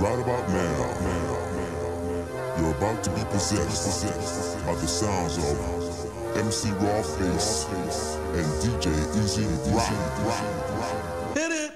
Right about now, you're about to be possessed by the sounds of MC Rawface and DJ Easy Rock. Hit it!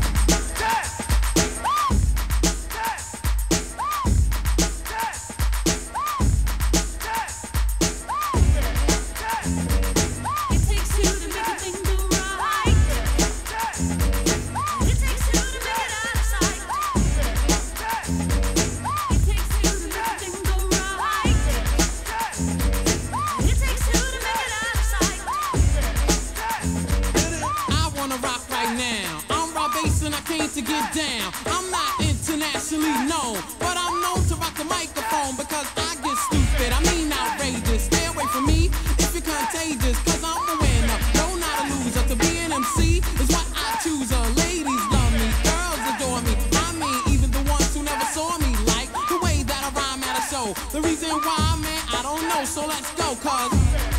To get down, I'm not internationally known, but I'm known to rock the microphone because I get stupid, I mean outrageous. Stay away from me if you're contagious, cause I'm a winner, no not a loser. To be an MC is what I choose. Ladies love me, girls adore me, I mean even the ones who never saw me, like the way that I rhyme at a show. The reason why, man, I don't know, so let's go, cause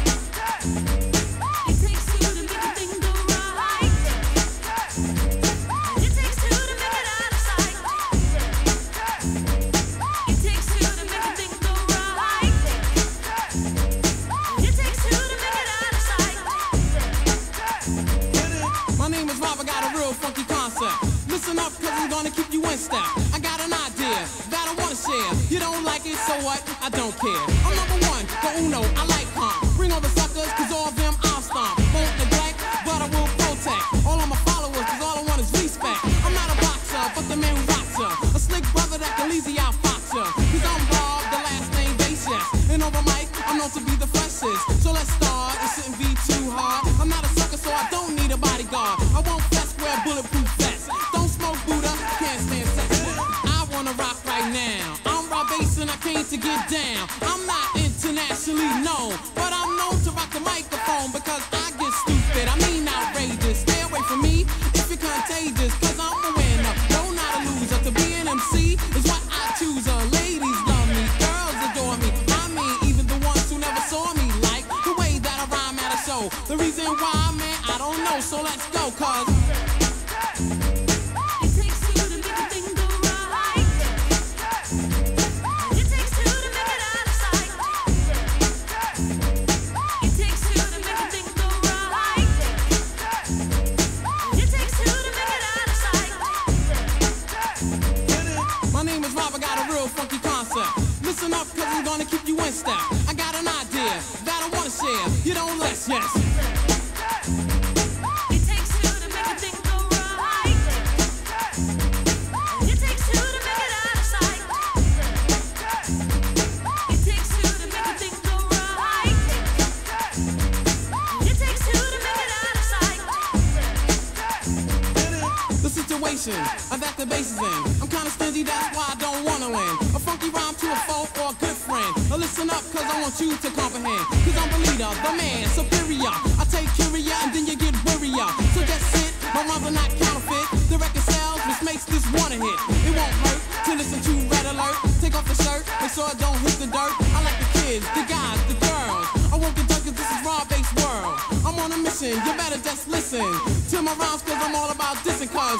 listen up, cause I'm gonna keep you in step. I got an idea that I wanna share. You don't like it, so what? I don't care. I'm number one, the uno, I like calm. Bring all the suckers, cause all of them I'll stomp. Won't neglect, but I will protect all of my followers, cause all I want is respect. I'm not a boxer, but the man who rocks ya. A slick brother that can easy outfox ya. Cause I'm Bob, the last name Basis. And over mic, I'm known to be the freshest. So let's start, it shouldn't be too hard. I'm not a sucker, so I don't need a bodyguard. I won't fess, wear bulletproof vests. Buddha, can't stand sex. I wanna rock right now. I'm Rawface and I came to get down. I'm not internationally known, but I'm known to rock the microphone because I get stupid, I mean outrageous. Stay away from me if you're contagious, cause I'm a winner, no not a loser. To be an MC is what I choose. Ladies love me, girls adore me, I mean even the ones who never saw me, like the way that I rhyme at a show. The reason why, man, I don't know, so let's go, cause listen up, cause I'm gonna keep you in step. I got an idea that I wanna share. You don't less, yes. It takes two to make a thing go right. It takes two to make it out of sight. It takes two to make a thing go right. It takes two to make it out of sight. The situation that the bass is in, I'm kinda stingy, that's why I don't wanna win. A funky rhyme to a foe or a good friend. Now listen up, cause I want you to comprehend. Cause I'm the leader, the man, superior. I take curia and then you get worrier. So just sit, my rhymes are not counterfeit. The record sells, which makes this one a hit. It won't hurt to listen to Red Alert. Take off the shirt, make sure it don't hit the dirt. I like the kids, the guys, the girls. I won't get done cause this is Rawface world. I'm on a mission, you better just listen to my rhymes cause I'm all about dissing cause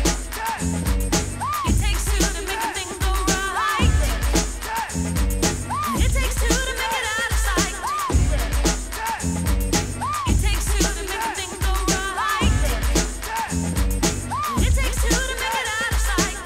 it takes two to make a thing go right. It takes two to make it out of sight. It takes two to make a thing go right. It takes two to make it out of sight.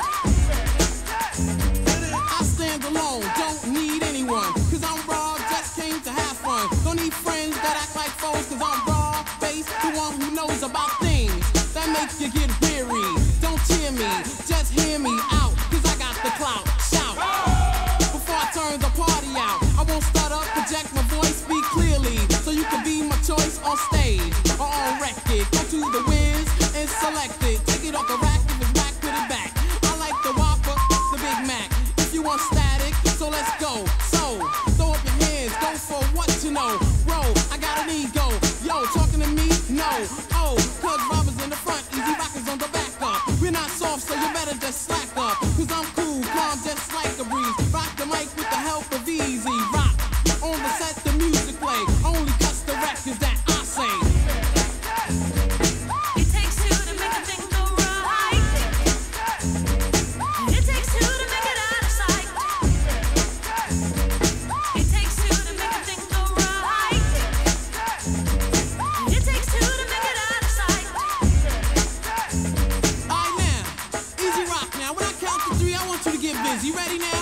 I stand alone, don't need anyone, cause I'm raw, just came to have fun. Don't need friends that act like foes, cause I'm Rawface, the one who knows about things that make you get weary. Don't cheer me, just hear me out, cause I got the clout, shout. Before I turn the party out, I won't stutter, project my voice, speak clearly, so you can be my choice on stage or on record. Go to the Wiz and select it, take it off the rack, if it's whack, put it back. I like the Whopper, the Big Mac. If you want static, so let's go. So, throw up your hands, go for what you know. Bro, I got an ego, yo, talking to me? No, oh, cause Robbers in the front, Easy Rockers on the back up. We're not soft, so you better just slack up. Cause I'm cool, calm, just like a breeze. Rock the mic with the help of Easy Rock. On the set, the music play. Only cuts the records that I say. It takes two to make a thing go right. It takes two to You ready now?